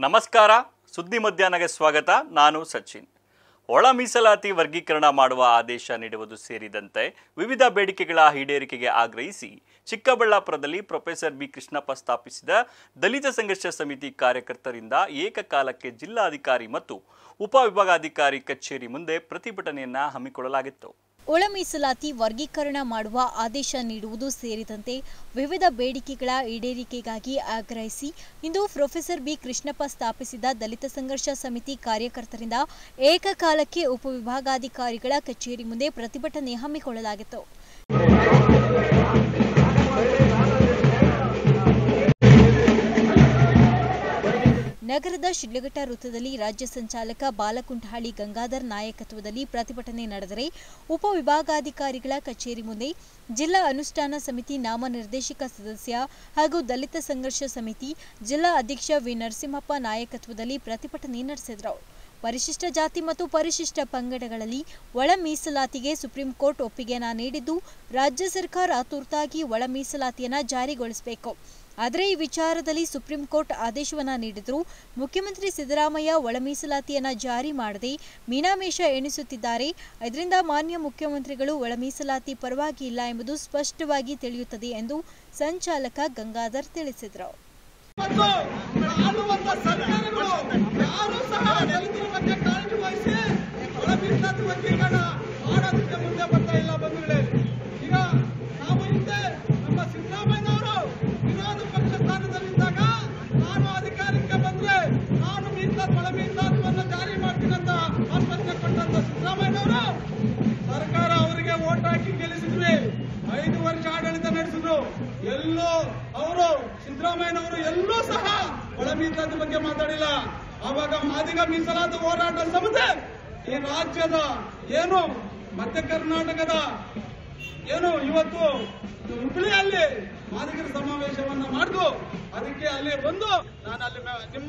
ನಮಸ್ಕಾರ. ಸುದ್ದಿ ಮಧ್ಯಾಹ್ನಕ್ಕೆ ಸ್ವಾಗತ. ನಾನು ಸಚಿನ್. ಒಳ ಮೀಸಲಾತಿ ವರ್ಗೀಕರಣ ಮಾಡುವ ಆದೇಶ ನೀಡುವುದು ಸೇರಿದಂತೆ ವಿವಿಧ ಬೇಡಿಕೆಗಳ ಈಡೇರಿಕೆಗೆ ಆಗ್ರಹಿಸಿ ಚಿಕ್ಕಬಳ್ಳಾಪುರದಲ್ಲಿ ಪ್ರೊಫೆಸರ್ ಬಿ ಕೃಷ್ಣಪ್ಪ ಸ್ಥಾಪಿಸಿದ ದಲಿತ ಸಂಘರ್ಷ ಸಮಿತಿ ಕಾರ್ಯಕರ್ತರಿಂದ ಏಕಕಾಲಕ್ಕೆ ಜಿಲ್ಲಾಧಿಕಾರಿ ಮತ್ತು ಉಪವಿಭಾಗಾಧಿಕಾರಿ ಕಚೇರಿ ಮುಂದೆ ಪ್ರತಿಭಟನೆಯನ್ನ ಹಮ್ಮಿಕೊಳ್ಳಲಾಗಿತ್ತು. ಒಳ ಮೀಸಲಾತಿ ವರ್ಗೀಕರಣ ಮಾಡುವ ಆದೇಶ ನೀಡುವುದು ಸೇರಿದಂತೆ ವಿವಿಧ ಬೇಡಿಕೆಗಳ ಈಡೇರಿಕೆಗಾಗಿ ಆಗ್ರಹಿಸಿ ಇಂದು ಪ್ರೊಫೆಸರ್ ಬಿ ಕೃಷ್ಣಪ್ಪ ಸ್ಥಾಪಿಸಿದ ದಲಿತ ಸಂಘರ್ಷ ಸಮಿತಿ ಕಾರ್ಯಕರ್ತರಿಂದ ಏಕಕಾಲಕ್ಕೆ ಉಪವಿಭಾಗಾಧಿಕಾರಿಗಳ ಕಚೇರಿ ಮುಂದೆ ಪ್ರತಿಭಟನೆ ಹಮ್ಮಿಕೊಳ್ಳಲಾಗಿತ್ತು. ನಗರದ ಶಿಡ್ಲಘಟ್ಟ ವೃತ್ತದಲ್ಲಿ ರಾಜ್ಯ ಸಂಚಾಲಕ ಬಾಲಕುಂಠಹಳ್ಳಿ ಗಂಗಾಧರ್ ನಾಯಕತ್ವದಲ್ಲಿ ಪ್ರತಿಭಟನೆ ನಡೆದರೆ ಉಪವಿಭಾಗಾಧಿಕಾರಿಗಳ ಕಚೇರಿ ಮುಂದೆ ಜಿಲ್ಲಾ ಅನುಷ್ಠಾನ ಸಮಿತಿ ನಾಮನಿರ್ದೇಶಕ ಸದಸ್ಯ ಹಾಗೂ ದಲಿತ ಸಂಘರ್ಷ ಸಮಿತಿ ಜಿಲ್ಲಾ ಅಧ್ಯಕ್ಷ ವಿ ನರಸಿಂಹಪ್ಪ ನಾಯಕತ್ವದಲ್ಲಿ ಪ್ರತಿಭಟನೆ ನಡೆಸಿದರು. ಪರಿಶಿಷ್ಟ ಜಾತಿ ಮತ್ತು ಪರಿಶಿಷ್ಟ ಪಂಗಡಗಳಲ್ಲಿ ಒಳ ಮೀಸಲಾತಿಗೆ ಸುಪ್ರೀಂ ಕೋರ್ಟ್ ಒಪ್ಪಿಗೆಯನ್ನು ನೀಡಿದ್ದು ರಾಜ್ಯ ಸರ್ಕಾರ ತುರ್ತಾಗಿ ಒಳ ಮೀಸಲಾತಿಯನ್ನು ಜಾರಿಗೊಳಿಸಬೇಕು. ಆದರೆ ಈ ವಿಚಾರದಲ್ಲಿ ಸುಪ್ರೀಂ ಕೋರ್ಟ್ ಆದೇಶವನ್ನ ನೀಡಿದ್ರು ಮುಖ್ಯಮಂತ್ರಿ ಸಿದ್ದರಾಮಯ್ಯ ಒಳ ಮೀಸಲಾತಿಯನ್ನ ಜಾರಿ ಮಾಡದೆ ಮೀನಾಮೇಷ ಎಣಿಸುತ್ತಿದ್ದಾರೆ. ಇದರಿಂದ ಮಾನ್ಯ ಮುಖ್ಯಮಂತ್ರಿಗಳು ಒಳ ಮೀಸಲಾತಿ ಪರವಾಗಿ ಇಲ್ಲ ಎಂಬುದು ಸ್ಪಷ್ಟವಾಗಿ ತಿಳಿಯುತ್ತದೆ ಎಂದು ಸಂಚಾಲಕ ಗಂಗಾಧರ್ ತಿಳಿಸಿದರು. ಸರ್ಕಾರ ಅವರಿಗೆ ವೋಟ್ ಹಾಕಿ ಗೆಲ್ಲಿಸಿದ್ವಿ. 5 ವರ್ಷ ಆಡಳಿತ ನಡೆಸಿದ್ರು. ಎಲ್ಲೋ ಅವರು ಸಿದ್ದರಾಮಯ್ಯನವರು ಎಲ್ಲೂ ಸಹ ಒಳ ಮೀಸಲಾತಿ ಬಗ್ಗೆ ಮಾತಾಡಿಲ್ಲ. ಆವಾಗ ಮಾದಿಗ ಮೀಸಲಾತಿ ಹೋರಾಟ ಸಮಿತಿ ಈ ರಾಜ್ಯದ ಏನು ಮಧ್ಯ ಕರ್ನಾಟಕದ ಏನು ಇವತ್ತು ಹುಬ್ಬಳ್ಳಿಯಲ್ಲಿ ಮಾದಿಗರ ಸಮಾವೇಶವನ್ನ ಮಾಡಿದ್ರು. ಅದಕ್ಕೆ ಅಲ್ಲಿ ಬಂದು ನಾನು ಅಲ್ಲಿ ನಿಮ್ಮ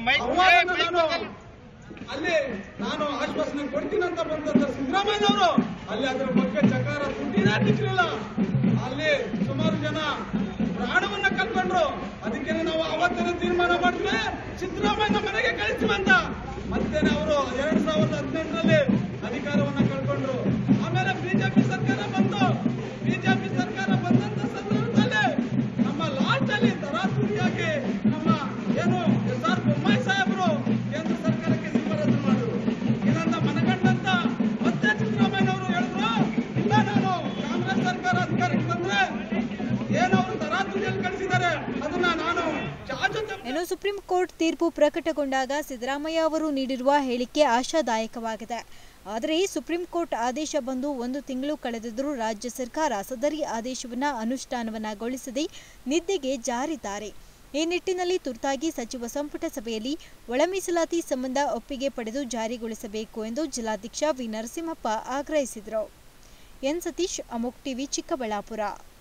ನಾನು ಆಶ್ವಾಸನೆ ಕೊಡ್ತೀನಿ ಅಂತ ಬಂದಂತ ಸಿದ್ದರಾಮಯ್ಯನವರು ಅಲ್ಲಿ ಅದರ ಬಗ್ಗೆ ಚಕಾರ ತುಟಿನೇ ತಿಕ್ಕಲಿಲ್ಲ. ಅಲ್ಲಿ ಸುಮಾರು ಜನ ಪ್ರಾಣವನ್ನ ಕಳ್ಕೊಂಡ್ರು. ಅದಕ್ಕೆ ನಾವು ಅವತ್ತೇ ತೀರ್ಮಾನ ಮಾಡಿದ್ವಿ ಸಿದ್ದರಾಮಯ್ಯನ ಮನೆಗೆ ಕಳಿಸ್ತೀವಂತ. ಮತ್ತೇನೆ ಅವರು 2018ರಲ್ಲಿ ಅಧಿಕಾರವನ್ನ ಕಳ್ಕೊಂಡ್ರು. ಆಮೇಲೆ ಬಿಜೆಪಿ ಸರ್ಕಾರ ಬಂತು. ಬಿಜೆಪಿ ಸರ್ಕಾರ ಬಂದಂತ ಸಂದರ್ಭದಲ್ಲಿ ನಮ್ಮ ಲಾಸ್ಟ್ ಅಲ್ಲಿ ತರಾತುರಿಯಾಗಿ ನಮ್ಮ ಏನು SR ಬೊಮ್ಮಾಯಿ ಸಾಹೇಬರು ಕೇಂದ್ರ ಸರ್ಕಾರಕ್ಕೆ ಶಿಫಾರಸು ಮಾಡಿದ್ರು. ಇದನ್ನ ಮನಗಂಡಂತ ಮತ್ತೆ ಸಿದ್ದರಾಮಯ್ಯನವರು ಹೇಳಿದ್ರು, ಇಲ್ಲ ನಾನು ಕಾಂಗ್ರೆಸ್ ಸರ್ಕಾರ ಅಧಿಕಾರಕ್ಕೆ ಬಂದ್ರೆ ಏನು ಅವರು ತರಾತುರಿಯಲ್ಲಿ ಕಳಿಸಿದ್ದಾರೆ ಅದನ್ನ ನಾನು ಇನ್ನು ಸುಪ್ರೀಂ ಕೋರ್ಟ್ ತೀರ್ಪು ಪ್ರಕಟಗೊಂಡಾಗ ಸಿದ್ದರಾಮಯ್ಯ ಅವರು ನೀಡಿರುವ ಹೇಳಿಕೆ ಆಶಾದಾಯಕವಾಗಿದೆ. ಆದರೆ ಸುಪ್ರೀಂ ಕೋರ್ಟ್ ಆದೇಶ ಬಂದು 1 ತಿಂಗಳು ಕಳೆದಿದ್ದರೂ ರಾಜ್ಯ ಸರ್ಕಾರ ಸದರಿ ಆದೇಶವನ್ನು ಅನುಷ್ಠಾನವನ್ನಗೊಳಿಸದೆ ನಿದ್ದೆಗೆ ಜಾರಿದ್ದಾರೆ. ಈ ನಿಟ್ಟಿನಲ್ಲಿ ತುರ್ತಾಗಿ ಸಚಿವ ಸಂಪುಟ ಸಭೆಯಲ್ಲಿ ಒಳ ಮೀಸಲಾತಿ ಸಂಬಂಧ ಒಪ್ಪಿಗೆ ಪಡೆದು ಜಾರಿಗೊಳಿಸಬೇಕು ಎಂದು ಜಿಲ್ಲಾಧ್ಯಕ್ಷ ವಿ ನರಸಿಂಹಪ್ಪ ಆಗ್ರಹಿಸಿದರು. ಎನ್ ಸತೀಶ್, ಅಮೋಕ್ ಟಿವಿ, ಚಿಕ್ಕಬಳ್ಳಾಪುರ.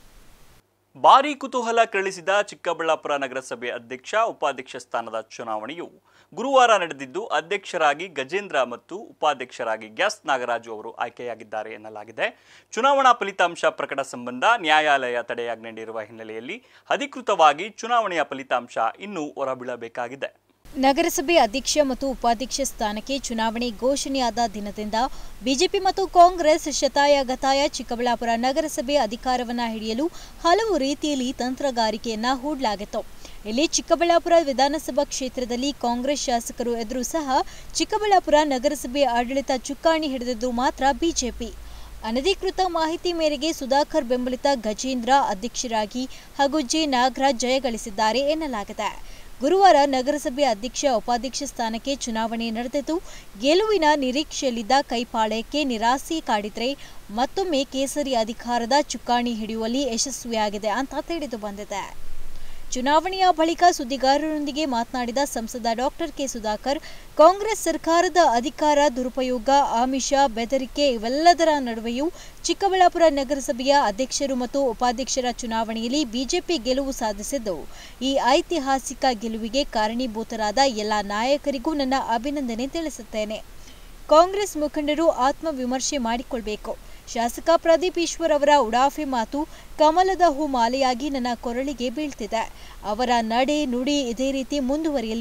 ಭಾರೀ ಕುತೂಹಲ ಕೆರಳಿಸಿದ ಚಿಕ್ಕಬಳ್ಳಾಪುರ ನಗರಸಭೆ ಅಧ್ಯಕ್ಷ ಉಪಾಧ್ಯಕ್ಷ ಸ್ಥಾನದ ಚುನಾವಣೆಯು ಗುರುವಾರ ನಡೆದಿದ್ದು ಅಧ್ಯಕ್ಷರಾಗಿ ಗಜೇಂದ್ರ ಮತ್ತು ಉಪಾಧ್ಯಕ್ಷರಾಗಿ ಗ್ಯಾಸ್ ನಾಗರಾಜು ಅವರು ಆಯ್ಕೆಯಾಗಿದ್ದಾರೆ ಎನ್ನಲಾಗಿದೆ. ಚುನಾವಣಾ ಫಲಿತಾಂಶ ಪ್ರಕಟ ಸಂಬಂಧ ನ್ಯಾಯಾಲಯ ತಡೆಯಾಜ್ಞೆ ನೀಡಿರುವ ಹಿನ್ನೆಲೆಯಲ್ಲಿ ಅಧಿಕೃತವಾಗಿ ಚುನಾವಣೆಯ ಫಲಿತಾಂಶ ಇನ್ನೂ ಹೊರಬೀಳಬೇಕಾಗಿದೆ. ನಗರಸಭೆ ಅಧ್ಯಕ್ಷ ಮತ್ತು ಉಪಾಧ್ಯಕ್ಷ ಸ್ಥಾನಕ್ಕೆ ಚುನಾವಣೆ ಘೋಷಣೆಯಾದ ದಿನದಿಂದ ಬಿಜೆಪಿ ಮತ್ತು ಕಾಂಗ್ರೆಸ್ ಶತಾಯಗತಾಯ ಚಿಕ್ಕಬಳ್ಳಾಪುರ ನಗರಸಭೆ ಅಧಿಕಾರವನ್ನು ಹಿಡಿಯಲು ಹಲವು ರೀತಿಯಲ್ಲಿ ತಂತ್ರಗಾರಿಕೆಯನ್ನ ಹೂಡಲಾಗಿತ್ತು. ಇಲ್ಲಿ ಚಿಕ್ಕಬಳ್ಳಾಪುರ ವಿಧಾನಸಭಾ ಕ್ಷೇತ್ರದಲ್ಲಿ ಕಾಂಗ್ರೆಸ್ ಶಾಸಕರು ಎದುರು ಸಹ ಚಿಕ್ಕಬಳ್ಳಾಪುರ ನಗರಸಭೆ ಆಡಳಿತ ಚುಕ್ಕಾಣಿ ಹಿಡಿದಿದ್ದು ಮಾತ್ರ ಬಿಜೆಪಿ. ಅನಧಿಕೃತ ಮಾಹಿತಿ ಮೇರೆಗೆ ಸುಧಾಕರ್ ಬೆಂಬಲಿತ ಗಜೇಂದ್ರ ಅಧ್ಯಕ್ಷರಾಗಿ ಹಾಗೂ ಜೆ ನಾಗರಾಜ್ ಜಯಗಳಿಸಿದ್ದಾರೆ ಎನ್ನಲಾಗಿದೆ. ಗುರುವಾರ ನಗರಸಭೆ ಅಧ್ಯಕ್ಷ ಉಪಾಧ್ಯಕ್ಷ ಸ್ಥಾನಕ್ಕೆ ಚುನಾವಣೆ ನಡೆದಿದ್ದು ಗೆಲುವಿನ ನಿರೀಕ್ಷೆಯಲ್ಲಿದ್ದ ಕೈಪಾಳ್ಯಕ್ಕೆ ನಿರಾಸೆ ಕಾಡಿದ್ರೆ ಮತ್ತೊಮ್ಮೆ ಕೇಸರಿ ಅಧಿಕಾರದ ಚುಕ್ಕಾಣಿ ಹಿಡಿಯುವಲ್ಲಿ ಯಶಸ್ವಿಯಾಗಿದೆ ಅಂತ ತಿಳಿದು ಬಂದಿದೆ. ಚುನಾವಣೆಯ ಬಳಿಕ ಸುದ್ದಿಗಾರರೊಂದಿಗೆ ಮಾತನಾಡಿದ ಸಂಸದ ಡಾಕ್ಟರ್ ಕೆ ಸುಧಾಕರ್, ಕಾಂಗ್ರೆಸ್ ಸರ್ಕಾರದ ಅಧಿಕಾರ ದುರುಪಯೋಗ, ಆಮಿಷ, ಬೆದರಿಕೆ ಇವೆಲ್ಲದರ ನಡುವೆಯೂ ಚಿಕ್ಕಬಳ್ಳಾಪುರ ನಗರಸಭೆಯ ಅಧ್ಯಕ್ಷರು ಮತ್ತು ಉಪಾಧ್ಯಕ್ಷರ ಚುನಾವಣೆಯಲ್ಲಿ ಬಿಜೆಪಿ ಗೆಲುವು ಸಾಧಿಸಿದ್ದು ಈ ಐತಿಹಾಸಿಕ ಗೆಲುವಿಗೆ ಕಾರಣೀಭೂತರಾದ ಎಲ್ಲ ನಾಯಕರಿಗೂ ನನ್ನ ಅಭಿನಂದನೆ ತಿಳಿಸುತ್ತೇನೆ. ಕಾಂಗ್ರೆಸ್ ಮುಖಂಡರು ಆತ್ಮವಿಮರ್ಶೆ ಮಾಡಿಕೊಳ್ಳಬೇಕು. ಶಾಸಕ ಪ್ರದೀಪ್ ಈಶ್ವರ್ ಅವರ ಉಡಾಫೆ ಮಾತು ಕಮಲದ ಹೂ ಮಾಲೆಯಾಗಿ ನನ್ನ ಕೊರಳಿಗೆ ಬೀಳ್ತಿದೆ. ಅವರ ನಡೆ ನುಡಿ ಇದೇ ರೀತಿ ಮುಂದುವರಿಯಲಿ.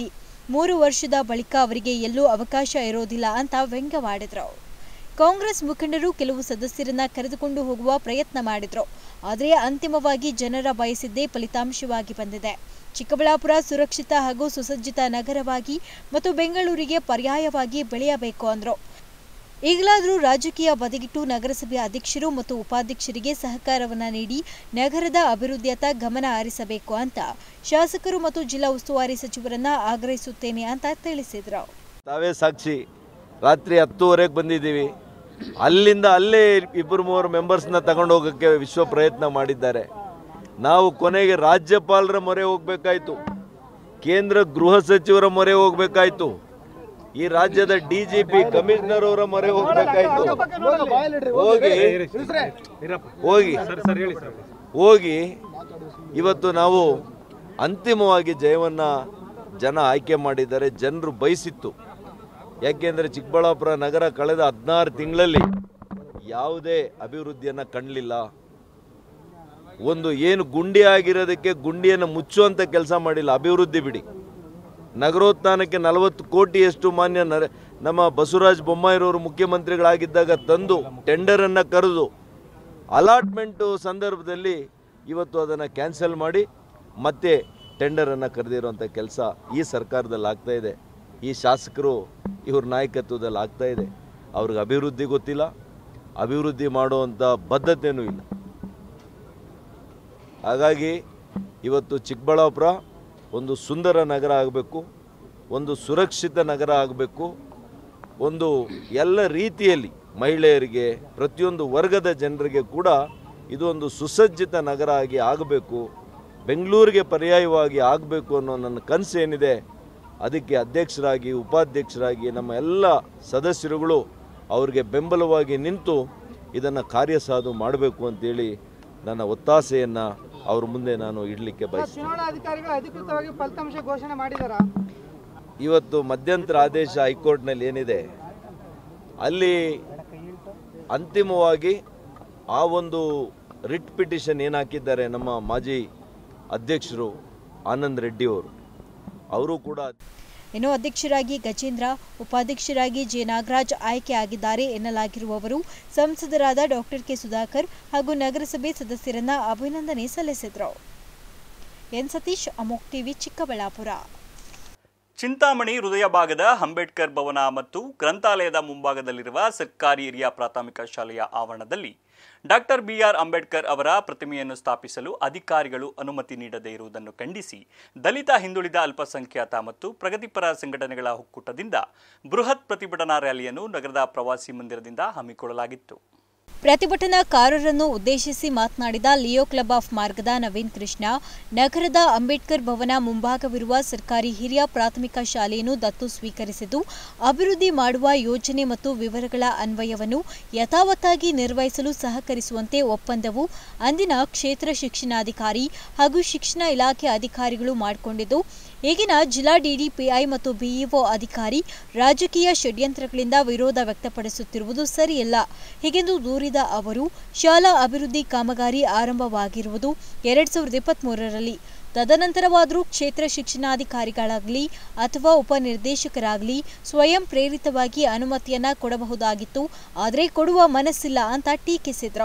3 ವರ್ಷದ ಬಳಿಕ ಅವರಿಗೆ ಎಲ್ಲೂ ಅವಕಾಶ ಇರೋದಿಲ್ಲ ಅಂತ ವ್ಯಂಗ್ಯವಾಡಿದ್ರು. ಕಾಂಗ್ರೆಸ್ ಮುಖಂಡರು ಕೆಲವು ಸದಸ್ಯರನ್ನ ಕರೆದುಕೊಂಡು ಹೋಗುವ ಪ್ರಯತ್ನ ಮಾಡಿದ್ರು. ಆದರೆ ಅಂತಿಮವಾಗಿ ಜನರ ಬಯಸಿದ್ದೇ ಫಲಿತಾಂಶವಾಗಿ ಬಂದಿದೆ. ಚಿಕ್ಕಬಳ್ಳಾಪುರ ಸುರಕ್ಷಿತ ಹಾಗೂ ಸುಸಜ್ಜಿತ ನಗರವಾಗಿ ಮತ್ತು ಬೆಂಗಳೂರಿಗೆ ಪರ್ಯಾಯವಾಗಿ ಬೆಳೆಯಬೇಕು ಅಂದ್ರು. ಈಗಲಾದರೂ ರಾಜಕೀಯ ಬದಿಗಿಟ್ಟು ನಗರಸಭೆ ಅಧ್ಯಕ್ಷರು ಮತ್ತು ಉಪಾಧ್ಯಕ್ಷರಿಗೆ ಸಹಕಾರವನ್ನ ನೀಡಿ ನಗರದ ಅಭಿವೃದ್ಧಿಯತ್ತ ಗಮನ ಹರಿಸಬೇಕು ಅಂತ ಶಾಸಕರು ಮತ್ತು ಜಿಲ್ಲಾ ಉಸ್ತುವಾರಿ ಸಚಿವರನ್ನ ಆಗ್ರಹಿಸುತ್ತೇನೆ ಅಂತ ತಿಳಿಸಿದ್ರು. ತಾವೇ ಸಾಕ್ಷಿ, ರಾತ್ರಿ 10:30ಕ್ಕೆ ಬಂದಿದ್ದೀವಿ. ಅಲ್ಲಿಂದ ಅಲ್ಲೇ 2-3 ಮೆಂಬರ್ಸ್ನ ತಗೊಂಡು ಹೋಗೋಕ್ಕೆ ವಿಶ್ವ ಪ್ರಯತ್ನ ಮಾಡಿದ್ದಾರೆ. ನಾವು ಕೊನೆಗೆ ರಾಜ್ಯಪಾಲರ ಮೊರೆ ಹೋಗಬೇಕಾಯಿತು, ಕೇಂದ್ರ ಗೃಹ ಸಚಿವರ ಮೊರೆ ಹೋಗಬೇಕಾಯಿತು, ಈ ರಾಜ್ಯದ DGP ಕಮಿಷನರ್ ಅವರ ಮೊರೆ ಹೋಗಬೇಕಾಯಿತು. ಹೋಗಿ ಇವತ್ತು ನಾವು ಅಂತಿಮವಾಗಿ ಜಯವನ್ನು ಜನ ಆಯ್ಕೆ ಮಾಡಿದ್ದಾರೆ. ಜನರು ಬಯಸಿತ್ತು. ಯಾಕೆಂದರೆ ಚಿಕ್ಕಬಳ್ಳಾಪುರ ನಗರ ಕಳೆದ 16 ತಿಂಗಳಲ್ಲಿ ಯಾವುದೇ ಅಭಿವೃದ್ಧಿಯನ್ನು ಕಾಣಲಿಲ್ಲ. ಒಂದು ಏನು ಗುಂಡಿ ಆಗಿರೋದಕ್ಕೆ ಗುಂಡಿಯನ್ನು ಮುಚ್ಚುವಂಥ ಕೆಲಸ ಮಾಡಿಲ್ಲ. ಅಭಿವೃದ್ಧಿ ಬಿಡಿ, ನಗರೋತ್ಥಾನಕ್ಕೆ 40 ಕೋಟಿಯಷ್ಟು ಮಾನ್ಯ ನಮ್ಮ ಬಸವರಾಜ ಬೊಮ್ಮಾಯಿರವರು ಮುಖ್ಯಮಂತ್ರಿಗಳಾಗಿದ್ದಾಗ ತಂದು ಟೆಂಡರನ್ನು ಕರೆದು ಅಲಾಟ್ಮೆಂಟು ಸಂದರ್ಭದಲ್ಲಿ ಇವತ್ತು ಅದನ್ನು ಕ್ಯಾನ್ಸಲ್ ಮಾಡಿ ಮತ್ತೆ ಟೆಂಡರನ್ನು ಕರೆದಿರುವಂಥ ಕೆಲಸ ಈ ಸರ್ಕಾರದಲ್ಲಿ ಆಗ್ತಾ ಇದೆ. ಈ ಶಾಸಕರು ಇವ್ರ ನಾಯಕತ್ವದಲ್ಲಿ ಆಗ್ತಾ ಇದೆ. ಅವ್ರಿಗೆ ಅಭಿವೃದ್ಧಿ ಗೊತ್ತಿಲ್ಲ, ಅಭಿವೃದ್ಧಿ ಮಾಡುವಂಥ ಬದ್ಧತೆಯೂ ಇಲ್ಲ. ಹಾಗಾಗಿ ಇವತ್ತು ಚಿಕ್ಕಬಳ್ಳಾಪುರ ಒಂದು ಸುಂದರ ನಗರ ಆಗಬೇಕು, ಒಂದು ಸುರಕ್ಷಿತ ನಗರ ಆಗಬೇಕು, ಒಂದು ಎಲ್ಲ ರೀತಿಯಲ್ಲಿ ಮಹಿಳೆಯರಿಗೆ ಪ್ರತಿಯೊಂದು ವರ್ಗದ ಜನರಿಗೆ ಕೂಡ ಇದು ಒಂದು ಸುಸಜ್ಜಿತ ನಗರ ಆಗಿ ಆಗಬೇಕು, ಬೆಂಗಳೂರಿಗೆ ಪರ್ಯಾಯವಾಗಿ ಆಗಬೇಕು ಅನ್ನೋ ನನ್ನ ಕನಸು ಏನಿದೆ, ಅದಕ್ಕೆ ಅಧ್ಯಕ್ಷರಾಗಿ ಉಪಾಧ್ಯಕ್ಷರಾಗಿ ನಮ್ಮ ಎಲ್ಲ ಸದಸ್ಯರುಗಳು ಅವರಿಗೆ ಬೆಂಬಲವಾಗಿ ನಿಂತು ಇದನ್ನು ಕಾರ್ಯಸಾಧು ಮಾಡಬೇಕು ಅಂತೇಳಿ ನನ್ನ ಒತ್ತಾಸೆಯನ್ನು ಅವ್ರ ಮುಂದೆ ನಾನು ಇಡಲಿಕ್ಕೆ ಬಯಸ್ತೀನಿ. ಚುನಾವಣಾಧಿಕಾರಿಗಳು ಅಧಿಕೃತವಾಗಿ ಫಲಿತಾಂಶ ಘೋಷಣೆ ಮಾಡಿದಾರಾ? ಇವತ್ತು ಮಧ್ಯಂತರ ಆದೇಶ ಹೈಕೋರ್ಟ್ನಲ್ಲಿ ಏನಿದೆ ಅಲ್ಲಿ ಅಂತಿಮವಾಗಿ ಆ ಒಂದು ರಿಟ್ ಪಿಟಿಷನ್ ಏನು ಹಾಕಿದ್ದಾರೆ ನಮ್ಮ ಮಾಜಿ ಅಧ್ಯಕ್ಷರು ಆನಂದ್ ರೆಡ್ಡಿ ಅವರು ಕೂಡ. ಇನ್ನು ಅಧ್ಯಕ್ಷರಾಗಿ ಗಜೇಂದ್ರ, ಉಪಾಧ್ಯಕ್ಷರಾಗಿ ಜೆ ನಾಗರಾಜ್ ಆಯ್ಕೆ ಆಗಿದ್ದಾರೆ ಎನ್ನಲಾಗಿರುವವರು ಸಂಸದರಾದ ಡಾಕ್ಟರ್ ಕೆ ಸುಧಾಕರ್ ಹಾಗೂ ನಗರಸಭೆ ಸದಸ್ಯರನ್ನ ಅಭಿನಂದನೆ ಸಲ್ಲಿಸಿದರು. ಎನ್ ಸತೀಶ್, ಅಮೋಕ್ ಟಿವಿ, ಚಿಕ್ಕಬಳ್ಳಾಪುರ. ಚಿಂತಾಮಣಿ ಹೃದಯ ಭಾಗದ ಅಂಬೇಡ್ಕರ್ ಭವನ ಮತ್ತು ಗ್ರಂಥಾಲಯದ ಮುಂಭಾಗದಲ್ಲಿರುವ ಸರ್ಕಾರಿ ಹಿರಿಯ ಪ್ರಾಥಮಿಕ ಶಾಲೆಯ ಆವರಣದಲ್ಲಿ ಡಾಕ್ಟರ್ BR ಅಂಬೇಡ್ಕರ್ ಅವರ ಪ್ರತಿಮೆಯನ್ನು ಸ್ಥಾಪಿಸಲು ಅಧಿಕಾರಿಗಳು ಅನುಮತಿ ನೀಡದೇ ಇರುವುದನ್ನು ಖಂಡಿಸಿ ದಲಿತ, ಹಿಂದುಳಿದ, ಅಲ್ಪಸಂಖ್ಯಾತ ಮತ್ತು ಪ್ರಗತಿಪರ ಸಂಘಟನೆಗಳ ಒಕ್ಕೂಟದಿಂದ ಬೃಹತ್ ಪ್ರತಿಭಟನಾ ರ್ಯಾಲಿಯನ್ನು ನಗರದ ಪ್ರವಾಸಿ ಮಂದಿರದಿಂದ ಹಮ್ಮಿಕೊಳ್ಳಲಾಗಿತ್ತು. ಪ್ರತಿಭಟನಾಕಾರರನ್ನು ಉದ್ದೇಶಿಸಿ ಮಾತನಾಡಿದ ಲಿಯೋ ಕ್ಲಬ್ ಆಫ್ ಮಾರ್ಗದ ನವೀನ್ ಕೃಷ್ಣ, ನಗರದ ಅಂಬೇಡ್ಕರ್ ಭವನ ಮುಂಭಾಗವಿರುವ ಸರ್ಕಾರಿ ಹಿರಿಯ ಪ್ರಾಥಮಿಕ ಶಾಲೆಯನ್ನು ದತ್ತು ಸ್ವೀಕರಿಸಿದ್ದು ಅಭಿವೃದ್ಧಿ ಮಾಡುವ ಯೋಜನೆ ಮತ್ತು ವಿವರಗಳ ಅನ್ವಯವನ್ನು ಯಥಾವತ್ತಾಗಿ ನಿರ್ವಹಿಸಲು ಸಹಕರಿಸುವಂತೆ ಒಪ್ಪಂದವು ಅಂದಿನ ಕ್ಷೇತ್ರ ಶಿಕ್ಷಣಾಧಿಕಾರಿ ಹಾಗೂ ಶಿಕ್ಷಣ ಇಲಾಖೆ ಅಧಿಕಾರಿಗಳು ಮಾಡಿಕೊಂಡಿದ್ದು, ಈಗಿನ ಜಿಲ್ಲಾ DDPI ಮತ್ತು BEO ಅಧಿಕಾರಿ ರಾಜಕೀಯ ಷಡ್ಯಂತ್ರಗಳಿಂದ ವಿರೋಧ ವ್ಯಕ್ತಪಡಿಸುತ್ತಿರುವುದು ಸರಿಯಲ್ಲ ಹೀಗೆಂದು ದೂರಿದ ಅವರು, ಶಾಲಾ ಅಭಿವೃದ್ಧಿ ಕಾಮಗಾರಿ ಆರಂಭವಾಗಿರುವುದು 2023ರಲ್ಲಿ. ತದನಂತರವಾದರೂ ಕ್ಷೇತ್ರ ಶಿಕ್ಷಣಾಧಿಕಾರಿಗಳಾಗಲಿ ಅಥವಾ ಉಪನಿರ್ದೇಶಕರಾಗಲಿ ಸ್ವಯಂ ಪ್ರೇರಿತವಾಗಿ ಅನುಮತಿಯನ್ನ ಕೊಡಬಹುದಾಗಿತ್ತು, ಆದರೆ ಕೊಡುವ ಮನಸ್ಸಿಲ್ಲ ಅಂತ ಟೀಕಿಸಿದ್ರು.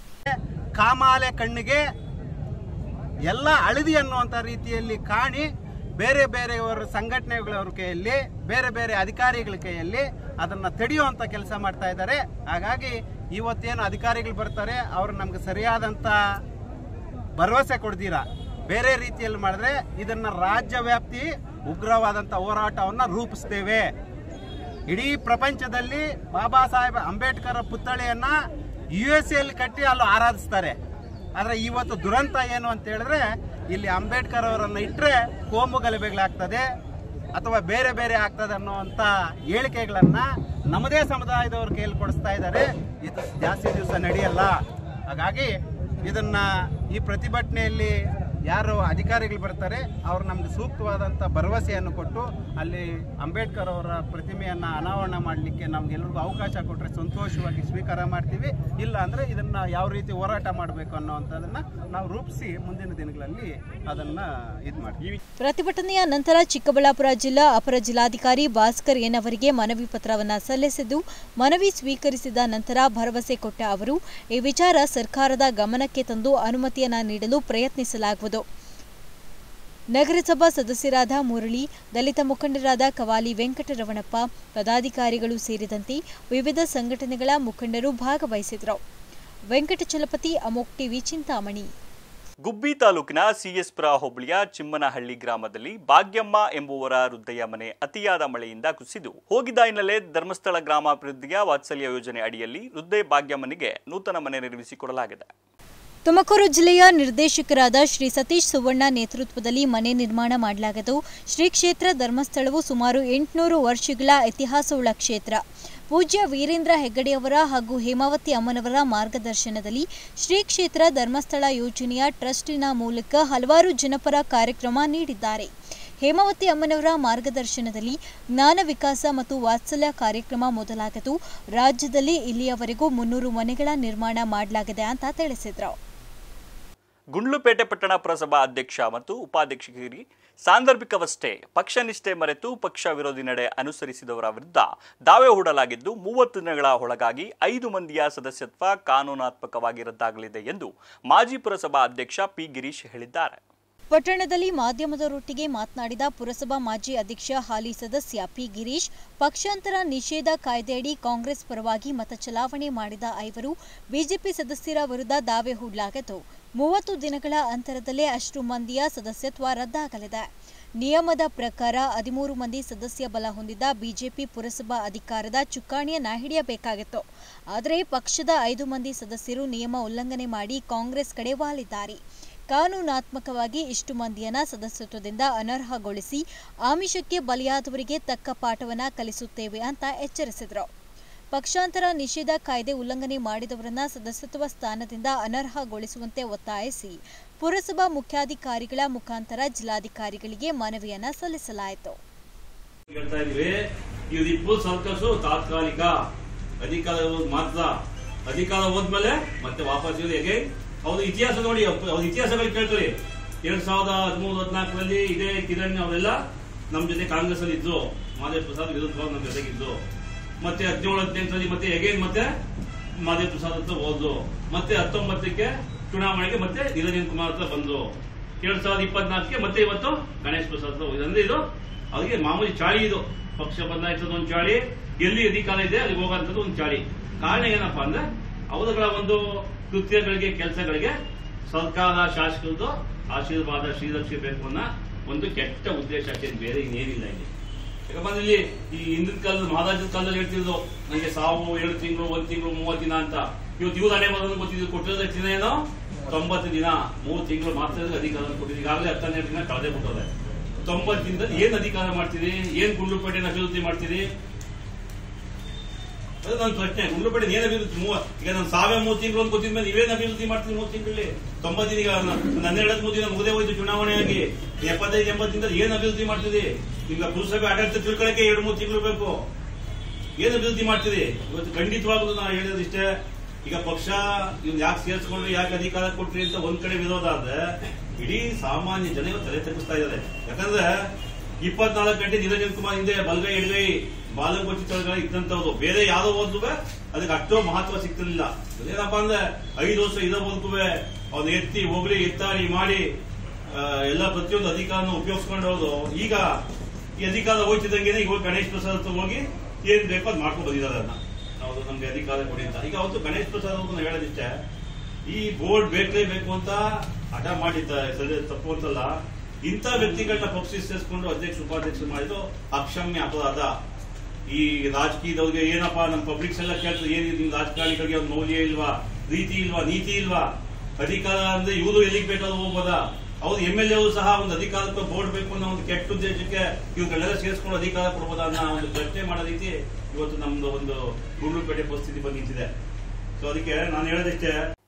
ಕಾಮಾಲೆ ಕಣ್ಣಿಗೆ ಎಲ್ಲ ಹಳದಿ ಅನ್ನುವಂಥ ರೀತಿಯಲ್ಲಿ ಕಾಣಿ ಬೇರೆ ಬೇರೆಯವರ ಸಂಘಟನೆಗಳವ್ರ ಕೈಯಲ್ಲಿ, ಬೇರೆ ಬೇರೆ ಅಧಿಕಾರಿಗಳ ಕೈಯಲ್ಲಿ ಅದನ್ನು ತಡೆಯುವಂಥ ಕೆಲಸ ಮಾಡ್ತಾ ಇದ್ದಾರೆ. ಹಾಗಾಗಿ ಇವತ್ತೇನು ಅಧಿಕಾರಿಗಳು ಬರ್ತಾರೆ ಅವರು ನಮ್ಗೆ ಸರಿಯಾದಂಥ ಭರವಸೆ ಕೊಡ್ತೀರಾ ಬೇರೆ ರೀತಿಯಲ್ಲಿ ಮಾಡಿದ್ರೆ ಇದನ್ನು ರಾಜ್ಯ ವ್ಯಾಪ್ತಿ ಉಗ್ರವಾದಂಥ ಹೋರಾಟವನ್ನು ರೂಪಿಸ್ತೇವೆ. ಇಡೀ ಪ್ರಪಂಚದಲ್ಲಿ ಬಾಬಾ ಸಾಹೇಬ್ ಅಂಬೇಡ್ಕರ್ ಪುತ್ಥಳಿಯನ್ನು USA ಕಟ್ಟಿ ಅಲ್ಲಿ ಆರಾಧಿಸ್ತಾರೆ. ಆದರೆ ಇವತ್ತು ದುರಂತ ಏನು ಅಂತ ಹೇಳಿದ್ರೆ ಇಲ್ಲಿ ಅಂಬೇಡ್ಕರ್ ಅವರನ್ನು ಇಟ್ಟರೆ ಕೋಮು ಗಲಭೆಗಳಾಗ್ತದೆ ಅಥವಾ ಬೇರೆ ಬೇರೆ ಆಗ್ತದೆ ಅನ್ನುವಂಥ ಹೇಳಿಕೆಗಳನ್ನು ನಮ್ಮದೇ ಸಮುದಾಯದವರು ಕೈಯಲ್ಲಿ ಕೊಡಿಸ್ತಾ ಇದ್ದಾರೆ. ಇದು ಜಾಸ್ತಿ ದಿವಸ ನಡೆಯಲ್ಲ. ಹಾಗಾಗಿ ಇದನ್ನು ಈ ಪ್ರತಿಭಟನೆಯಲ್ಲಿ ಯಾರು ಅಧಿಕಾರಿಗಳು ಬರ್ತಾರೆ ಅವ್ರು ನಮ್ಗೆ ಸೂಕ್ತವಾದಂಥ ಭರವಸೆಯನ್ನು ಕೊಟ್ಟು ಅಲ್ಲಿ ಅಂಬೇಡ್ಕರ್ ಅವರ ಪ್ರತಿಮೆಯನ್ನು ಅನಾವರಣ ಮಾಡಲಿಕ್ಕೆ ನಮ್ಗೆಲ್ರಿಗೂ ಅವಕಾಶ ಕೊಟ್ಟರೆ ಸಂತೋಷವಾಗಿ ಸ್ವೀಕಾರ ಮಾಡ್ತೀವಿ. ಇಲ್ಲ ಅಂದರೆ ಇದನ್ನು ಯಾವ ರೀತಿ ಹೋರಾಟ ಮಾಡಬೇಕು ಅನ್ನೋವಂಥದ್ದನ್ನು ನಾವು ರೂಪಿಸಿ ಮುಂದಿನ ದಿನಗಳಲ್ಲಿ ಅದನ್ನು ಇದು ಮಾಡ್ತೀವಿ. ಪ್ರತಿಭಟನೆಯ ನಂತರ ಚಿಕ್ಕಬಳ್ಳಾಪುರ ಜಿಲ್ಲಾ ಅಪರ ಜಿಲ್ಲಾಧಿಕಾರಿ ಭಾಸ್ಕರ್ ಎನ್ ಅವರಿಗೆ ಮನವಿ ಪತ್ರವನ್ನು ಸಲ್ಲಿಸಿದ್ದು, ಮನವಿ ಸ್ವೀಕರಿಸಿದ ನಂತರ ಭರವಸೆ ಕೊಟ್ಟ ಅವರು ಈ ವಿಚಾರ ಸರ್ಕಾರದ ಗಮನಕ್ಕೆ ತಂದು ಅನುಮತಿಯನ್ನ ನೀಡಲು ಪ್ರಯತ್ನಿಸಲಾಗುವುದು. ನಗರಸಭಾ ಸದಸ್ಯರಾದ ಮುರಳಿ, ದಲಿತ ಮುಖಂಡರಾದ ಕವಾಲಿ ವೆಂಕಟರಮಣಪ್ಪ, ಪದಾಧಿಕಾರಿಗಳು ಸೇರಿದಂತೆ ವಿವಿಧ ಸಂಘಟನೆಗಳ ಮುಖಂಡರು ಭಾಗವಹಿಸಿದರು. ವೆಂಕಟಚಲಪತಿ, ಅಮೋಕ್ ಟಿವಿ, ಚಿಂತಾಮಣಿ. ಗುಬ್ಬಿ ತಾಲೂಕಿನ ಸಿಎಸ್ಪುರ ಹೋಬಳಿಯ ಚಿಮ್ಮನಹಳ್ಳಿ ಗ್ರಾಮದಲ್ಲಿ ಭಾಗ್ಯಮ್ಮ ಎಂಬುವರ ವೃದ್ಧೆಯ ಮನೆ ಅತಿಯಾದ ಮಳೆಯಿಂದ ಕುಸಿದು ಹೋಗಿದ್ದ ಹಿನ್ನೆಲೆ ಧರ್ಮಸ್ಥಳ ಗ್ರಾಮಾಭಿವೃದ್ಧಿಯ ವಾತ್ಸಲ್ಯ ಯೋಜನೆ ಅಡಿಯಲ್ಲಿ ವೃದ್ಧೆ ಭಾಗ್ಯಮ್ಮನಿಗೆ ನೂತನ ಮನೆ ನಿರ್ಮಿಸಿಕೊಡಲಾಗಿದೆ. ತುಮಕೂರು ಜಿಲ್ಲೆಯ ನಿರ್ದೇಶಕರಾದ ಶ್ರೀ ಸತೀಶ್ ಸುವರ್ಣ ನೇತೃತ್ವದಲ್ಲಿ ಮನೆ ನಿರ್ಮಾಣ ಮಾಡಲಾಗಿದ್ದು, ಶ್ರೀ ಕ್ಷೇತ್ರ ಧರ್ಮಸ್ಥಳವು ಸುಮಾರು 800 ವರ್ಷಗಳ ಇತಿಹಾಸವುಳ್ಳ ಕ್ಷೇತ್ರ. ಪೂಜ್ಯ ವೀರೇಂದ್ರ ಹೆಗ್ಗಡೆಯವರ ಹಾಗೂ ಹೇಮಾವತಿ ಅಮ್ಮನವರ ಮಾರ್ಗದರ್ಶನದಲ್ಲಿ ಶ್ರೀ ಕ್ಷೇತ್ರ ಧರ್ಮಸ್ಥಳ ಯೋಜನೆಯ ಟ್ರಸ್ಟಿನ ಮೂಲಕ ಹಲವಾರು ಜನಪರ ಕಾರ್ಯಕ್ರಮ ನೀಡಿದ್ದಾರೆ. ಹೇಮಾವತಿ ಅಮ್ಮನವರ ಮಾರ್ಗದರ್ಶನದಲ್ಲಿ ಜ್ಞಾನ ವಿಕಾಸ ಮತ್ತು ವಾತ್ಸಲ್ಯ ಕಾರ್ಯಕ್ರಮ ಮೊದಲಾಗಿದ್ದು, ರಾಜ್ಯದಲ್ಲಿ ಇಲ್ಲಿಯವರೆಗೂ 300 ಮನೆಗಳ ನಿರ್ಮಾಣ ಮಾಡಲಾಗಿದೆ ಅಂತ ತಿಳಿಸಿದರು. ಗುಂಡ್ಲುಪೇಟೆ ಪಟ್ಟಣ ಪುರಸಭಾ ಅಧ್ಯಕ್ಷ ಮತ್ತು ಉಪಾಧ್ಯಕ್ಷರಿಗೆ ಸಾಂದರ್ಭಿಕವಷ್ಟೇ ಪಕ್ಷ ನಿಷ್ಠೆ ಮರೆತು ಪಕ್ಷ ವಿರೋಧಿ ನಡೆ ಅನುಸರಿಸಿದವರ ವಿರುದ್ಧ ದಾವೆ ಹೂಡಲಾಗಿದ್ದು, 30 ದಿನಗಳ ಒಳಗಾಗಿ 5 ಮಂದಿಯ ಸದಸ್ಯತ್ವ ಕಾನೂನಾತ್ಮಕವಾಗಿ ರದ್ದಾಗಲಿದೆ ಎಂದು ಮಾಜಿ ಪುರಸಭಾ ಅಧ್ಯಕ್ಷ ಪಿ ಗಿರೀಶ್ ಹೇಳಿದ್ದಾರೆ. ಪಟ್ಟಣದಲ್ಲಿ ಮಾಧ್ಯಮದವರೊಟ್ಟಿಗೆ ಮಾತನಾಡಿದ ಪುರಸಭಾ ಮಾಜಿ ಅಧ್ಯಕ್ಷ ಹಾಲಿ ಸದಸ್ಯ ಪಿ ಗಿರೀಶ್, ಪಕ್ಷಾಂತರ ನಿಷೇಧ ಕಾಯ್ದೆಯಡಿ ಕಾಂಗ್ರೆಸ್ ಪರವಾಗಿ ಮತ ಚಲಾವಣೆ ಮಾಡಿದ 5 ಬಿಜೆಪಿ ಸದಸ್ಯರ ವಿರುದ್ಧ ದಾವೆ ಹೂಡಲಾಗಿದ್ದು, 30 ದಿನಗಳ ಅಂತರದಲ್ಲೇ ಅಷ್ಟು ಮಂದಿಯ ಸದಸ್ಯತ್ವ ರದ್ದಾಗಲಿದೆ. ನಿಯಮದ ಪ್ರಕಾರ 13 ಮಂದಿ ಸದಸ್ಯ ಬಲ ಹೊಂದಿದ್ದ ಬಿಜೆಪಿ ಪುರಸಭಾ ಅಧಿಕಾರದ ಚುಕ್ಕಾಣಿಯನ್ನ ಹಿಡಿಯಬೇಕಾಗಿತ್ತು. ಆದರೆ ಪಕ್ಷದ 5 ಮಂದಿ ಸದಸ್ಯರು ನಿಯಮ ಉಲ್ಲಂಘನೆ ಮಾಡಿ ಕಾಂಗ್ರೆಸ್ ಕಡೆ ವಾಲಿದ್ದಾರೆ. ಕಾನೂನಾತ್ಮಕವಾಗಿ ಇಷ್ಟು ಮಂದಿಯನ್ನ ಸದಸ್ಯತ್ವದಿಂದ ಅನರ್ಹಗೊಳಿಸಿ ಆಮಿಷಕ್ಕೆ ಬಲಿಯಾದವರಿಗೆ ತಕ್ಕ ಪಾಠವನ್ನ ಕಲಿಸುತ್ತೇವೆ ಅಂತ ಎಚ್ಚರಿಸಿದರು. ಪಕ್ಷಾಂತರ ನಿಷೇಧ ಕಾಯ್ದೆ ಉಲ್ಲಂಘನೆ ಮಾಡಿದವರನ್ನ ಸದಸ್ಯತ್ವ ಸ್ಥಾನದಿಂದ ಅನರ್ಹಗೊಳಿಸುವಂತೆ ಒತ್ತಾಯಿಸಿ ಪುರಸಭಾ ಮುಖ್ಯಾಧಿಕಾರಿಗಳ ಮುಖಾಂತರ ಜಿಲ್ಲಾಧಿಕಾರಿಗಳಿಗೆ ಮನವಿಯನ್ನ ಸಲ್ಲಿಸಲಾಯಿತು. ತಾತ್ಕಾಲಿಕ ಅಧಿಕಾರ ಮಾತ್ರ, ಅಧಿಕಾರ ಹೋದ್ಮೇಲೆ ಮತ್ತೆ ವಾಪಸ್ ಹೇಗೆ ಅವ್ರ ಇತಿಹಾಸ ನೋಡಿ, ಅವ್ರ ಇತಿಹಾಸಗಳು ಕೇಳ್ತಾರೆ. 2013-14 ಇದೇ ಕಿರಣ್ ಅವರೆಲ್ಲ ನಮ್ಮ ಜೊತೆ ಕಾಂಗ್ರೆಸ್ ಅಲ್ಲಿ ಇದ್ರು, ಮಾದೇವ್ ಪ್ರಸಾದ್ ವಿರುದ್ಧವಾಗಿ ನಮ್ಮ ಜೊತೆಗಿದ್ರು. ಮತ್ತೆ 17-18 ಮತ್ತೆ ಎಗೇನ್ ಮತ್ತೆ ಮಾದೇವ್ ಪ್ರಸಾದ್ ಹತ್ರ ಹೋದ್ರು. ಮತ್ತೆ 19ಕ್ಕೆ ಚುನಾವಣೆಗೆ ಮತ್ತೆ ನಿರಂಜನ್ ಕುಮಾರ್ ಹತ್ರ ಬಂದ್ರು. 2024ಕ್ಕೆ ಮತ್ತೆ ಇವತ್ತು ಗಣೇಶ್ ಪ್ರಸಾದ್ ಹತ್ರ ಹೋಗಿದೆ. ಅಂದ್ರೆ ಇದು ಅವ್ರಿಗೆ ಮಾಮೂಲಿ ಚಾಳಿ, ಇದು ಪಕ್ಷ ಬದಲಾಯಿಸೋದು ಒಂದು ಚಾಳಿ, ಎಲ್ಲಿ ಅಧಿಕಾರ ಇದೆ ಅಲ್ಲಿ ಹೋಗೋಂಥದ್ದು ಒಂದು ಚಾಳಿ. ಕಾರಣ ಏನಪ್ಪಾ ಅಂದ್ರೆ ಅವರುಗಳ ಒಂದು ಕೃತ್ಯಗಳಿಗೆ, ಕೆಲಸಗಳಿಗೆ ಸರ್ಕಾರ, ಶಾಸಕರದ್ದು ಆಶೀರ್ವಾದ, ಶ್ರೀರಕ್ಷೆ ಬೇಕು ಅನ್ನೋ ಒಂದು ಕೆಟ್ಟ ಉದ್ದೇಶ ಅಷ್ಟೇ, ಬೇರೆ ಇನ್ನೇನಿಲ್ಲ ಇಲ್ಲಿ. ಯಾಕಂದ್ರೆ ಇಲ್ಲಿ ಈ ಹಿಂದಿನ ಕಾಲದ ಮಹಾರಾಜರ ಕಾಲದಲ್ಲಿ ಹೇಳ್ತಿದ್ರು ನನಗೆ ಸಾವು 7 ತಿಂಗಳು, 1 ತಿಂಗಳು, 30 ದಿನ ಅಂತ. ಇವತ್ತು ಇವ್ರು ಹಣೆ ಬರೋದು ಗೊತ್ತಿದ್ರು, ಕೊಟ್ಟಿರೋದು ದಿನ ಏನೋ 90 ದಿನ, 3 ತಿಂಗಳು ಮಾತ್ರ ಅಧಿಕಾರ ಕೊಟ್ಟಿದ್ರು. ಈಗಾಗಲೇ 12 ದಿನ ಕಳೆದೇ ಬಿಟ್ಟದೆ. 90 ದಿನದಲ್ಲಿ ಏನ್ ಅಧಿಕಾರ ಮಾಡ್ತೀರಿ? ಏನ್ ಗುಂಡ್ಲುಪೇಟೆನ ಅಭಿವೃದ್ಧಿ ಮಾಡ್ತೀರಿ? ಅದು ನನ್ನ ಪ್ರಶ್ನೆ. ಗುಂಡ್ಲುಪೇಟೆ ಏನ್ ಅಭಿವೃದ್ಧಿ? ಈಗ ನಾನು 3 ತಿಂಗಳು ಅಂತ ಗೊತ್ತಿದ್ಮೇಲೆ ನೀವೇನ್ ಅಭಿವೃದ್ಧಿ ಮಾಡ್ತೀರಿ 3 ತಿಂಗಳಲ್ಲಿ? 90 ದಿನ, 12 ದಿನ ಮುಗದೇ ಹೋಯ್ತು ಚುನಾವಣೆಯಾಗಿ. 75-80 ದಿನದಲ್ಲಿ ಏನ್ ಅಭಿವೃದ್ಧಿ ಮಾಡ್ತೀರಿ? ಈಗ ಪುರಸಭೆ ಆಡಳಿತ ತಿಳ್ಕೊಳ್ಳಕ್ಕೆ 2-3 ತಿಂಗಳು ಬೇಕು. ಏನ್ ಅಭಿವೃದ್ಧಿ ಮಾಡ್ತೀರಿ? ಇವತ್ತು ಖಂಡಿತವಾಗ್ಲೂ ನಾನು ಹೇಳಿದ್ರಿಷ್ಟೇ, ಈಗ ಪಕ್ಷ ಇವ್ನು ಯಾಕೆ ಸೇರಿಸ್ಕೊಂಡ್ರಿ, ಯಾಕೆ ಅಧಿಕಾರ ಕೊಟ್ರಿ ಅಂತ ಒಂದ್ ಕಡೆ ವಿರೋಧ ಆದ್ರೆ, ಇಡೀ ಸಾಮಾನ್ಯ ಜನ ತಲೆ ತಗ್ಗಿಸ್ತಾ ಇದ್ದಾರೆ. ಯಾಕಂದ್ರೆ 24 ಗಂಟೆ ನಿರಂಜನ್ ಕುಮಾರ್ ಹಿಂದೆ ಬಲಗೈ ಎಡಗೈ ಬಾಲಗೋಚಿ ತಳಗೈ ಇದ್ದಂತವ್ರು, ಬೇರೆ ಯಾರೋ ಹೋದ್ರುವೆ ಅದಕ್ಕೆ ಅಷ್ಟೋ ಮಹತ್ವ ಸಿಗ್ತಿರ್ಲಿಲ್ಲ. ಏನಪ್ಪಾ ಅಂದ್ರೆ 5 ವರ್ಷ ಇರೋ ಬದುಕುವೆ ಅವ್ನ ಎತ್ತಿ ಹೋಗ್ಲಿ ಎತ್ತಾಡಿ ಮಾಡಿ ಎಲ್ಲ ಪ್ರತಿಯೊಂದು ಅಧಿಕಾರನ ಉಪಯೋಗಿಸ್ಕೊಂಡವ್ರು ಈಗ ಈ ಅಧಿಕಾರ ಹೋಗ್ತಿದ್ದಂಗೆ ಈಗ ಗಣೇಶ್ ಪ್ರಸಾದ್ ಹತ್ರ ಹೋಗಿ ಏನ್ ಬೇಕೋ ಅದು ಮಾಡ್ಕೊಂಡು ಬಂದಿದ್ದಾರೆ. ಅದನ್ನ ನಾವು ನಮ್ಗೆ ಅಧಿಕಾರ ಕೊಡಿ ಅಂತ. ಈಗ ಅವತ್ತು ಗಣೇಶ್ ಪ್ರಸಾದ್ ಅವ್ರನ್ನ ಹೇಳೋದಿಷ್ಟೇ, ಈ ಬೋರ್ಡ್ ಬೇಕೇ ಬೇಕು ಅಂತ ಹಠ ಮಾಡಿದ್ದಾರೆ, ತಪ್ಪು ಅಂತಲ್ಲ. ಇಂಥ ವ್ಯಕ್ತಿಗಳನ್ನ ಪಕ್ಷ ಸೇರಿಸ್ಕೊಂಡು ಅಧ್ಯಕ್ಷ ಉಪಾಧ್ಯಕ್ಷ ಮಾಡಿದ್ದು ಅಕ್ಷಮ್ಯ ಅಪರಾಧ. ಈ ರಾಜಕೀಯದವ್ರಿಗೆ ಏನಪ್ಪಾ ನಮ್ಮ ಪಬ್ಲಿಕ್ಸ್ ಎಲ್ಲ ಕೇಳ್ತಾರೆ, ಏನಿದೆ ನಿಮ್ ರಾಜಕಾರಣಿಗಳಿಗೆ ಒಂದು ಮೌಲ್ಯ ಇಲ್ವಾ, ರೀತಿ ಇಲ್ವಾ, ನೀತಿ ಇಲ್ವಾ? ಅಧಿಕಾರ ಅಂದ್ರೆ ಇವರು ಎಲ್ಲಿಗೆ ಬೇಕಾದ್ರೂ ಹೋಗ್ಬೋದಾ? ಅವ್ರು MLA ಅವರು ಸಹ ಒಂದು ಅಧಿಕಾರಕ್ಕೆ ಬೋರ್ಡ್ ಬೇಕು ಅನ್ನೋ ಒಂದು ಕೆಟ್ಟ ಉದ್ದೇಶಕ್ಕೆ ಇವುಗಳೆಲ್ಲ ಸೇರಿಸ್ಕೊಂಡು ಅಧಿಕಾರ ಕೊಡ್ಬೋದಾ ಅನ್ನೋ ಒಂದು ಪ್ರಶ್ನೆ ಮಾಡೋ ರೀತಿ ಇವತ್ತು ನಮ್ದು ಒಂದು ಗುಂಡ್ಲುಪೇಟೆ ಪರಿಸ್ಥಿತಿ ಬಂದಿದೆ. ಸೊ ಅದಕ್ಕೆ ನಾನು ಹೇಳೋದಕ್ಕೆ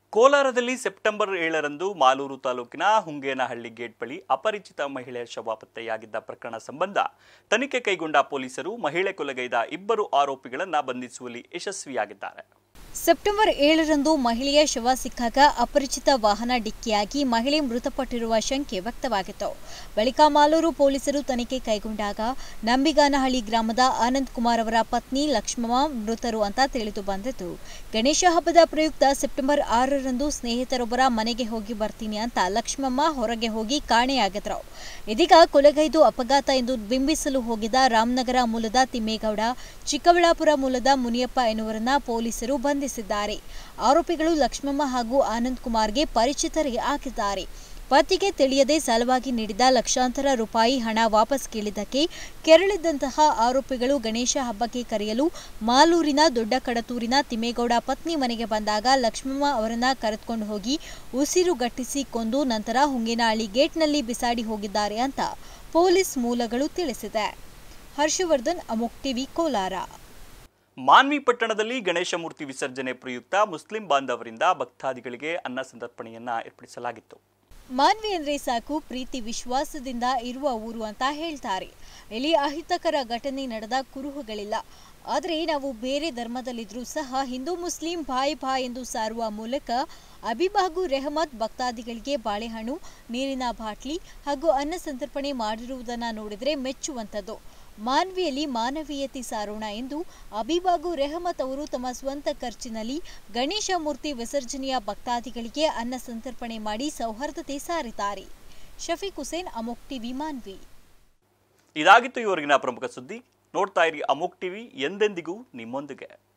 ಕೋಲಾರದಲ್ಲಿ ಸೆಪ್ಟೆಂಬರ್ 7ರಂದು ಮಾಲೂರು ತಾಲೂಕಿನ ಹುಂಗೇನಹಳ್ಳಿ ಗೇಟ್ ಬಳಿ ಅಪರಿಚಿತ ಮಹಿಳೆಯ ಶವ ಪತ್ತೆಯಾಗಿದ್ದ ಪ್ರಕರಣ ಸಂಬಂಧ ತನಿಖೆ ಕೈಗೊಂಡ ಪೊಲೀಸರು ಮಹಿಳೆ ಕೊಲೆಗೈದ 2 ಆರೋಪಿಗಳನ್ನು ಬಂಧಿಸುವಲ್ಲಿ ಯಶಸ್ವಿಯಾಗಿದ್ದಾರೆ. ಸೆಪ್ಟೆಂಬರ್ 7ರಂದು ಮಹಿಳೆಯ ಶವ ಸಿಕ್ಕಾಗ ಅಪರಿಚಿತ ವಾಹನ ಡಿಕ್ಕಿಯಾಗಿ ಮಹಿಳೆ ಮೃತಪಟ್ಟಿರುವ ಶಂಕೆ ವ್ಯಕ್ತವಾಗಿತ್ತು. ಬಳಿಕ ಮಾಲೂರು ಪೊಲೀಸರು ತನಿಖೆ ಕೈಗೊಂಡಾಗ ನಂಬಿಗಾನಹಳ್ಳಿ ಗ್ರಾಮದ ಆನಂದ್ ಕುಮಾರ್ ಅವರ ಪತ್ನಿ ಲಕ್ಷ್ಮಮ್ಮ ಮೃತರು ಅಂತ ತಿಳಿದು ಬಂದಿತ್ತು. ಗಣೇಶ ಹಬ್ಬದ ಪ್ರಯುಕ್ತ ಸೆಪ್ಟೆಂಬರ್ 6ರಂದು ಸ್ನೇಹಿತರೊಬ್ಬರ ಮನೆಗೆ ಹೋಗಿ ಬರ್ತೀನಿ ಅಂತ ಲಕ್ಷ್ಮಮ್ಮ ಹೊರಗೆ ಹೋಗಿ ಕಾಣೆಯಾಗಿದ್ರು. ಇದೀಗ ಕೊಲೆಗೈದು ಅಪಘಾತ ಎಂದು ಬಿಂಬಿಸಲು ಹೋಗಿದ್ದ ರಾಮನಗರ ಮೂಲದ ತಿಮ್ಮೇಗೌಡ, ಚಿಕ್ಕಬಳ್ಳಾಪುರ ಮೂಲದ ಮುನಿಯಪ್ಪ ಎನ್ನುವರನ್ನ ಪೊಲೀಸರು ಬಂಧಿಸಿದ್ದಾರೆ. ಆರೋಪಿಗಳು ಲಕ್ಷ್ಮಮ್ಮ ಹಾಗೂ ಆನಂದ್ ಕುಮಾರ್ಗೆ ಪರಿಚಿತರೇ ಆಗಿದ್ದಾರೆ. ಪತಿಗೆ ತಿಳಿಯದೆ ಸಾಲವಾಗಿ ನೀಡಿದ ಲಕ್ಷಾಂತರ ರೂಪಾಯಿ ಹಣ ವಾಪಸ್ ಕೇಳಿದ್ದಕ್ಕೆ ಕೆರಳಿದ್ದಂತಹ ಆರೋಪಿಗಳು ಗಣೇಶ ಹಬ್ಬಕ್ಕೆ ಕರೆಯಲು ಮಾಲೂರಿನ ದೊಡ್ಡ ಕಡತೂರಿನ ತಿಮ್ಮೇಗೌಡ ಪತ್ನಿ ಮನೆಗೆ ಬಂದಾಗ ಲಕ್ಷ್ಮಮ್ಮ ಅವರನ್ನ ಕರೆದುಕೊಂಡು ಹೋಗಿ ಉಸಿರುಗಟ್ಟಿಸಿ ಕೊಂದು ನಂತರ ಹುಂಗೇನಹಳ್ಳಿ ಗೇಟ್ನಲ್ಲಿ ಬಿಸಾಡಿ ಹೋಗಿದ್ದಾರೆ ಅಂತ ಪೊಲೀಸ್ ಮೂಲಗಳು ತಿಳಿಸಿದೆ. ಹರ್ಷವರ್ಧನ್, ಅಮೋಕ್ ಟಿವಿ, ಕೋಲಾರ. ಮಾನ್ವಿ ಪಟ್ಟಣದಲ್ಲಿ ಗಣೇಶ ಮೂರ್ತಿ ವಿಸರ್ಜನೆ ಪ್ರಯುಕ್ತ ಮುಸ್ಲಿಂ ಬಾಂಧವರಿಂದ ಭಕ್ತಾದಿಗಳಿಗೆ ಅನ್ನ ಸಂತರ್ಪಣೆಯನ್ನ ಏರ್ಪಡಿಸಲಾಗಿತ್ತು. ಮಾನ್ವಿ ಅಂದ್ರೆ ಸಾಕು ಪ್ರೀತಿ ವಿಶ್ವಾಸದಿಂದ ಇರುವ ಊರು ಅಂತ ಹೇಳ್ತಾರೆ. ಇಲ್ಲಿ ಅಹಿತಕರ ಘಟನೆ ನಡೆದ ಕುರುಹುಗಳಿಲ್ಲ. ಆದರೆ ನಾವು ಬೇರೆ ಧರ್ಮದಲ್ಲಿದ್ರೂ ಸಹ ಹಿಂದೂ ಮುಸ್ಲಿಂ ಭಾಯ್ ಭಾಯ್ ಎಂದು ಸಾರುವ ಮೂಲಕ ಅಬೀಬ್ ಹಾಗೂ ರೆಹಮತ್ ಭಕ್ತಾದಿಗಳಿಗೆ ಬಾಳೆಹಣ್ಣು, ನೀರಿನ ಬಾಟ್ಲಿ ಹಾಗೂ ಅನ್ನ ಸಂತರ್ಪಣೆ ಮಾಡಿರುವುದನ್ನು ನೋಡಿದರೆ ಮೆಚ್ಚುವಂಥದ್ದು. ಮಾನ್ವಿಯಲ್ಲಿ ಮಾನವೀಯತೆ ಸಾರೋಣ ಎಂದು ಅಬೀಬ್ ಹಾಗೂ ರೆಹಮತ್ ಅವರು ತಮ್ಮ ಸ್ವಂತ ಖರ್ಚಿನಲ್ಲಿ ಗಣೇಶ ಮೂರ್ತಿ ವಿಸರ್ಜನೆಯ ಭಕ್ತಾದಿಗಳಿಗೆ ಅನ್ನ ಸಂತರ್ಪಣೆ ಮಾಡಿ ಸೌಹಾರ್ದತೆ ಸಾರಿದ್ದಾರೆ. ಶಫೀಕ್ ಹುಸೇನ್, ಅಮೋಕ್ ಟಿವಿ, ಮಾನ್ವಿ. ಇದಾಗಿತ್ತು ಇವರೆಗಿನ ಪ್ರಮುಖ ಸುದ್ದಿ. ನೋಡ್ತಾ ಇರಿ ಅಮೋಕ್ ಟಿವಿ, ಎಂದೆಂದಿಗೂ ನಿಮ್ಮೊಂದಿಗೆ.